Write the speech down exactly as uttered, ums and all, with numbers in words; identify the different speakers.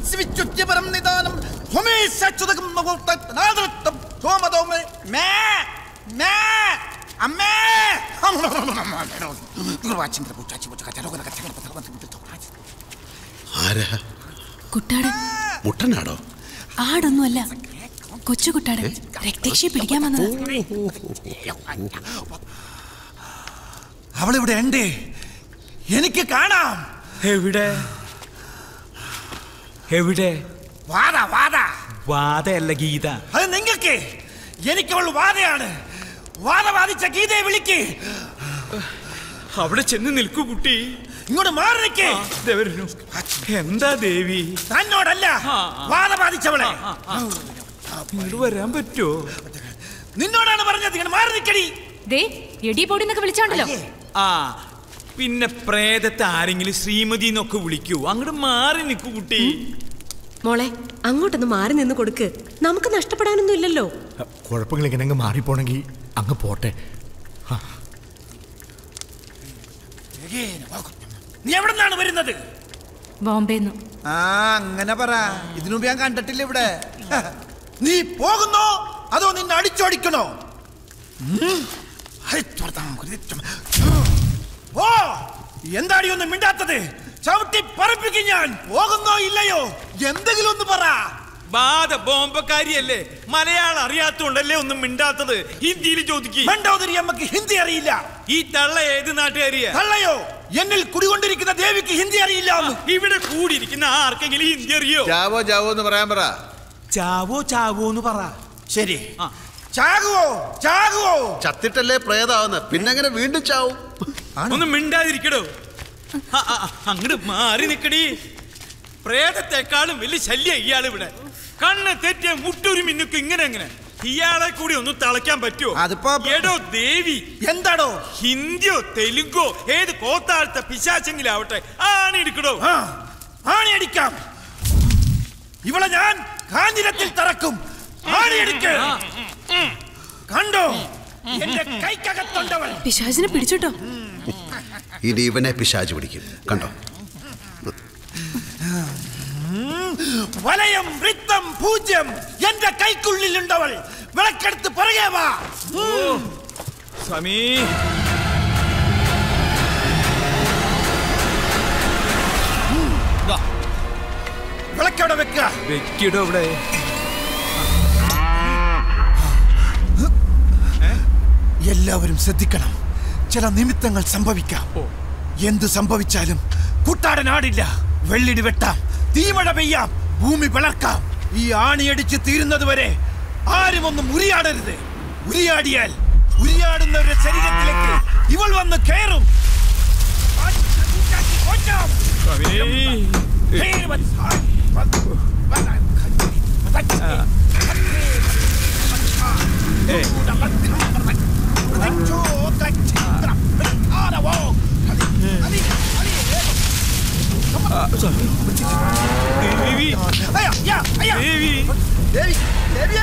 Speaker 1: വിച്ചുത്യപരം നിദാനം ഹോമേശാച്യുതകം നഗോത്തനാദൃത്തം സോമദോമേ may may അമ്മേ
Speaker 2: കുട്ടാടൻ.
Speaker 3: മുട്ടനാടോ?
Speaker 2: ആടൊന്നുമല്ല, കൊച്ചു കുട്ടാടൻ. രക്തേക്ഷി പിടിക്കാൻ വന്നത്.
Speaker 1: അവളിവിടെ ഉണ്ട്, എനിക്ക് കാണാം.
Speaker 4: എവിടെ എവിടെ?
Speaker 1: വാദ വാദ
Speaker 4: വാദയല്ല ഗീത.
Speaker 1: അത് നിങ്ങൾക്ക്, എനിക്ക് അവൾ വാദയാണ്. വാദ വാദിച്ച ഗീതയെ വിളിക്ക്.
Speaker 4: അവിടെ ചെന്ന് നിൽക്കൂ കുട്ടി.
Speaker 1: ഇങ്ങോട്ട് മാറി നിൽക്കേ.
Speaker 4: എന്താ ദേവി?
Speaker 1: തന്നോടല്ല, വാദ ബാധിച്ചവളെ.
Speaker 4: ഇങ്ങോട്ട് വരാൻ പറ്റുമോ?
Speaker 1: നിന്നോടാണ് പറഞ്ഞത്. ഇങ്ങനെ മാറി നിൽക്കടി.
Speaker 2: എടി പൊടി എന്നൊക്കെ വിളിച്ചാണ്ടല്ലോ.
Speaker 4: ആ പിന്നെ പ്രേതത്തെ ആരെങ്കിലും ശ്രീമതി എന്നൊക്കെ വിളിക്കൂ. അങ്ങോട്ട് മാറി നിൽക്കൂ കുട്ടി.
Speaker 5: മോളെ, അങ്ങോട്ടൊന്ന് മാറി നിന്ന് കൊടുക്ക്. നമുക്ക് നഷ്ടപ്പെടാനൊന്നും ഇല്ലല്ലോ.
Speaker 6: കുഴപ്പങ്ങൾ ഇങ്ങനെ അങ്ങ് മാറിപ്പോണെങ്കിൽ അങ്ങ് പോട്ടെ.
Speaker 1: നീ എവിടെ നിന്നാണ് വരുന്നത്?
Speaker 2: ബോംബെന്ന്.
Speaker 1: ആ അങ്ങനെ പറ. ഇതിനു മുമ്പ് ഞാൻ കണ്ടിട്ടില്ല ഇവിടെ. നീ പോകുന്നോ അതോ നിന്നെ അടിച്ചോടിക്കണോ? ഓ എന്താടി ഒന്നും മിണ്ടാത്തത്? ചവിട്ടി പറപ്പിക്കും ഞാൻ. പോകുന്നോ ഇല്ലയോ? എന്തെങ്കിലും ഒന്ന് പറ.
Speaker 4: ബാധ ബോംബക്കാരിയല്ലേ, മലയാളം അറിയാത്തോണ്ടല്ലേ ഒന്നും മിണ്ടാത്തത്. ഹിന്ദിയിൽ ചോദിക്കും.
Speaker 1: മണ്ടോദരി അമ്മക്ക് ഹിന്ദി അറിയില്ല.
Speaker 4: ഈ തള്ള ഏത് നാട്ടുകാരിയാ?
Speaker 1: തള്ളയോ? എന്നിൽ കുടികൊണ്ടിരിക്കുന്ന ദേവിക്ക് ഹിന്ദി അറിയില്ല.
Speaker 4: ഇവിടെ കൂടിയിരിക്കുന്ന ആർക്കെങ്കിലും ഹിന്ദി അറിയോ?
Speaker 3: ചാവോ ചാവോ എന്ന് പറയാൻ പറ.
Speaker 4: ചാവോ ചാവോ എന്ന് പറ.
Speaker 1: ശരി, ചാകുവോ ചാകുവോ?
Speaker 3: ചത്തിട്ടല്ലേ പ്രേതാവുന്ന, പിന്നെങ്ങനെ വീണ്ടും ചാവും?
Speaker 4: ഒന്ന് മിണ്ടാതിരിക്കടോ. അങ്ങോട്ട് മാറി നിക്കടി. പ്രേതത്തെക്കാളും വലിയ ശല്യം ഇയാൾ ഇവിടെ. കണ്ണ് തെറ്റിയ മുട്ടൊരു മിന്നുക്ക് ഇങ്ങനെ എങ്ങനെ ഇയാളെ കൂടി ഒന്ന് തളയ്ക്കാൻ പറ്റുമോ?
Speaker 1: അതിപ്പോ
Speaker 4: എടോ ദേവി,
Speaker 1: എന്താടോ?
Speaker 4: ഹിന്ദിയോ തെലുങ്കോ ഏത് കോത്താഴത്തെ പിശാചെങ്കിലാവട്ടെ ആണി എടുക്കടോ.
Speaker 1: ആണി അടിക്കാം. ഇവളെ ഞാൻ കാഞ്ഞിരത്തിൽ തറക്കും. ആണി എടുക്ക്. കണ്ടോ എന്റെ കൈക്കകത്തുണ്ടവൾ.
Speaker 2: പിശാചിനെ പിടിച്ചിട്ടോ?
Speaker 3: ഇനി ഇവനെ പിശാച് പിടിക്കും. കണ്ടോ?
Speaker 1: വലയം വൃത്തം പൂജ്യം എന്റെ കൈക്കുള്ളിലുണ്ടവൾ. വിളക്കെടുത്ത് പുറകെ വാ.
Speaker 4: സ്വാമി,
Speaker 1: വിളക്കവിടെ വെക്ക.
Speaker 4: വെക്കിടോ ഇവിടെ.
Speaker 1: എല്ലാവരും ശ്രദ്ധിക്കണം. ചില നിമിത്തങ്ങൾ സംഭവിക്കാം. എന്തു സംഭവിച്ചാലും കുട്ടാടനാടില്ല. വെള്ളിടി വെട്ടാം, തീമഴ പെയ്യാം, ഭൂമി പിളർക്കാം. ഈ ആണിയടിച്ച് തീരുന്നത് വരെ ആരും ഒന്നും ഉരിയാടരുത്. ഉരിയാടിയാൽ ഉരിയാടുന്നവരുടെ ശരീരത്തിലേക്ക് ഇവൾ വന്ന് കയറും.
Speaker 4: ദേവി, ദേവി,
Speaker 1: ദേവി, ദേവിയേ!